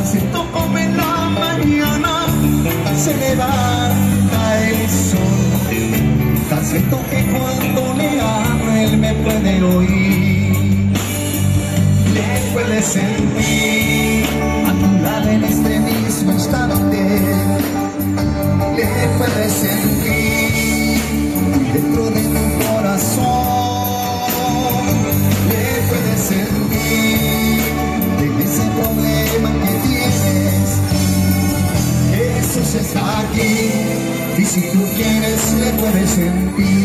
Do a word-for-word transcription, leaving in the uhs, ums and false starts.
siento como en la mañana se levanta el sol. Tan siento que cuando le hablo él me puede oír, le puede sentir a tu lado en este mismo instante, le puede sentir dentro de tu corazón, le puede sentir en ese problema que tienes. Jesús está aquí y si tú quieres le puedes sentir.